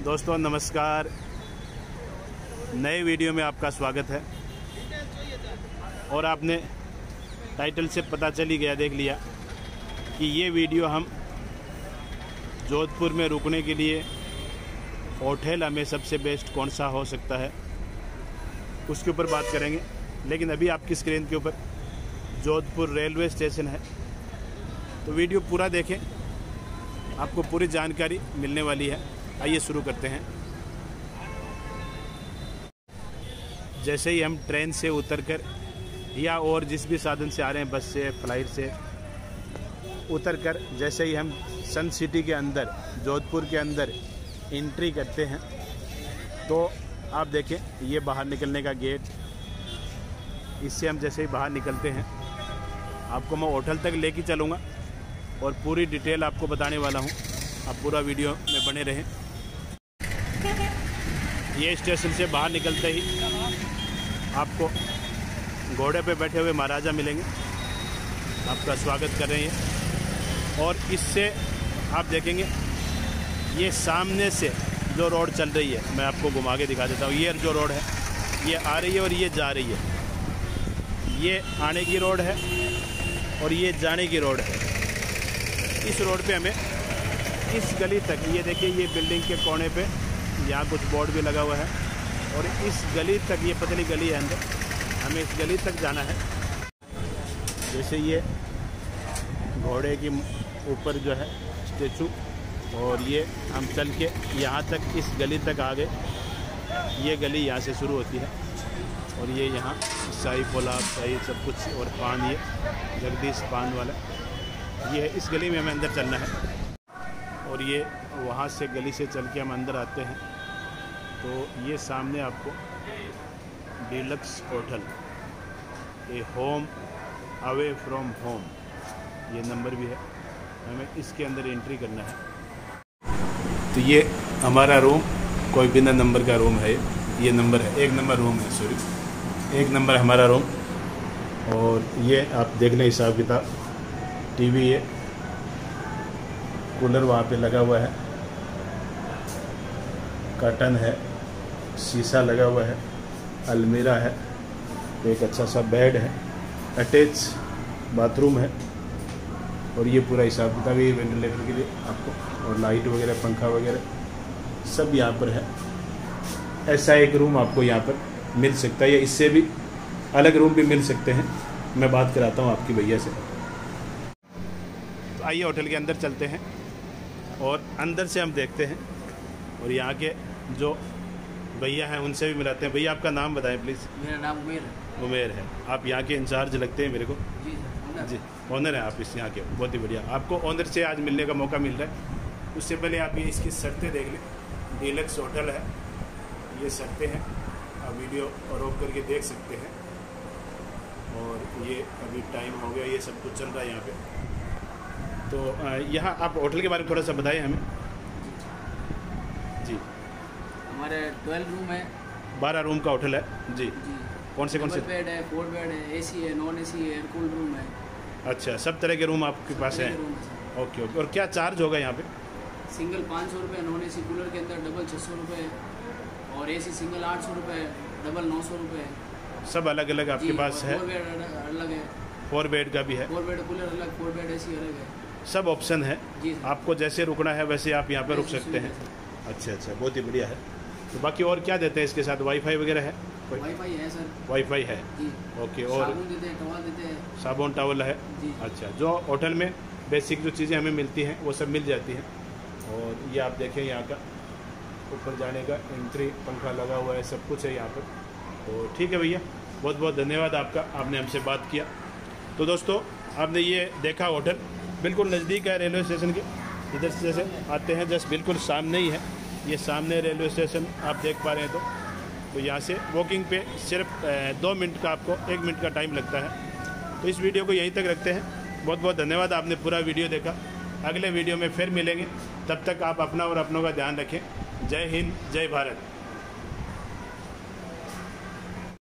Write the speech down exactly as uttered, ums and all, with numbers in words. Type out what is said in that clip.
दोस्तों नमस्कार, नए वीडियो में आपका स्वागत है। और आपने टाइटल से पता चल ही गया, देख लिया कि ये वीडियो हम जोधपुर में रुकने के लिए होटल हमें सबसे बेस्ट कौन सा हो सकता है उसके ऊपर बात करेंगे। लेकिन अभी आपकी स्क्रीन के ऊपर जोधपुर रेलवे स्टेशन है, तो वीडियो पूरा देखें, आपको पूरी जानकारी मिलने वाली है। आइए शुरू करते हैं। जैसे ही हम ट्रेन से उतरकर या और जिस भी साधन से आ रहे हैं, बस से, फ्लाइट से उतरकर जैसे ही हम सन सिटी के अंदर, जोधपुर के अंदर एंट्री करते हैं, तो आप देखें ये बाहर निकलने का गेट। इससे हम जैसे ही बाहर निकलते हैं, आपको मैं होटल तक लेके चलूँगा और पूरी डिटेल आपको बताने वाला हूँ। आप पूरा वीडियो में बने रहें। ये स्टेशन से बाहर निकलते ही आपको घोड़े पे बैठे हुए महाराजा मिलेंगे, आपका स्वागत कर रहे हैं। और इससे आप देखेंगे ये सामने से जो रोड चल रही है, मैं आपको घुमा के दिखा देता हूँ। ये जो रोड है ये आ रही है और ये जा रही है। ये आने की रोड है और ये जाने की रोड है। इस रोड पे हमें इस गली तक, ये देखिए ये बिल्डिंग के कोने पे यहाँ कुछ बोर्ड भी लगा हुआ है, और इस गली तक, ये पतली गली है अंदर, हमें इस गली तक जाना है। जैसे ये घोड़े के ऊपर जो है स्टेचू, और ये हम चल के यहाँ तक इस गली तक आ गए। ये गली यहाँ से शुरू होती है और ये यहाँ शाही पोला, शाही सब कुछ, और पान, ये जगदीश पान वाला, ये है। इस गली में हमें अंदर चलना है और ये वहाँ से गली से चल के हम अंदर आते हैं, तो ये सामने आपको deluxe hotel, a home away from home, ये नंबर भी है। हमें इसके अंदर एंट्री करना है। तो ये हमारा रूम, कोई बिना नंबर का रूम है। ये नंबर है, एक नंबर रूम है, सॉरी एक नंबर हमारा रूम। और ये आप देख लें हिसाब किताब, टीवी है, कूलर वहाँ पे लगा हुआ है, कर्टन है, शीशा लगा हुआ है, अलमीरा है, एक अच्छा सा बेड है, अटैच बाथरूम है, और ये पूरा हिसाब किताब, ये वेंटिलेटर के लिए आपको, और लाइट वगैरह, पंखा वगैरह सब यहाँ पर है। ऐसा एक रूम आपको यहाँ पर मिल सकता है, या इससे भी अलग रूम भी मिल सकते हैं। मैं बात कराता हूँ आपकी भैया से। तो आइए होटल के अंदर चलते हैं और अंदर से हम देखते हैं, और यहाँ के जो भैया हैं उनसे भी मिलाते हैं। भैया आपका नाम बताएं प्लीज़। मेरा नाम उमेर है। उमेर है। आप यहाँ के इंचार्ज लगते हैं मेरे को। जी सर, जी ऑनर हैं आप इस यहाँ के, बहुत ही बढ़िया। आपको ऑनर से आज मिलने का मौका मिल रहा है। उससे पहले आप ये इसकी शर्तें देख लें। डीलक्स होटल है, ये शर्तें हैं, आप वीडियो रोक करके देख सकते हैं। और ये अभी टाइम हो गया, ये सब कुछ चल रहा है यहाँ पे। तो यहाँ आप होटल के बारे में थोड़ा सा बताएं हमें। जी हमारे ट्वेल्व रूम है, बारह रूम का होटल है। जी, जी। कौन से कौन से? बेड है, फोर बेड है, एसी है, नॉन एसी है, एयर कूल्ड रूम है। अच्छा, सब तरह के रूम आपके पास हैं। Okay okay. और क्या चार्ज होगा यहाँ पे? सिंगल पाँच सौ रुपये, नॉन एसी कूलर के अंदर डबल छः सौ रुपये, और एसी सिंगल आठ सौ रुपये, डबल नौ सौ रुपये। सब अलग अलग आपके पास है? फोर बेड अलग है, फोर बेड का भी है, फोर बेड कूलर अलग, फोर बेड एसी अलग है। सब ऑप्शन है। जी, आपको जैसे रुकना है वैसे आप यहाँ पे रुक सकते हैं। अच्छा अच्छा, बहुत ही बढ़िया है। तो बाकी और क्या देते हैं इसके साथ? वाईफाई वगैरह है? वाईफाई है सर। वाईफाई है जी। ओके। और साबुन देते हैं, टॉवल देते हैं। साबुन टावल है? जी। अच्छा, जो होटल में बेसिक जो चीज़ें हमें मिलती हैं वो सब मिल जाती हैं। और ये आप देखें यहाँ का ऊपर जाने का एंट्री, पंखा लगा हुआ है, सब कुछ है यहाँ पर। तो ठीक है भैया, बहुत बहुत धन्यवाद आपका, आपने हमसे बात किया। तो दोस्तों आपने ये देखा, होटल बिल्कुल नज़दीक है रेलवे स्टेशन के। इधर से जैसे आते हैं जस्ट बिल्कुल सामने ही है, ये सामने रेलवे स्टेशन आप देख पा रहे हैं। तो तो यहाँ से वॉकिंग पे सिर्फ दो मिनट का, आपको एक मिनट का टाइम लगता है। तो इस वीडियो को यहीं तक रखते हैं। बहुत बहुत धन्यवाद, आपने पूरा वीडियो देखा। अगले वीडियो में फिर मिलेंगे, तब तक आप अपना और अपनों का ध्यान रखें। जय हिंद, जय भारत।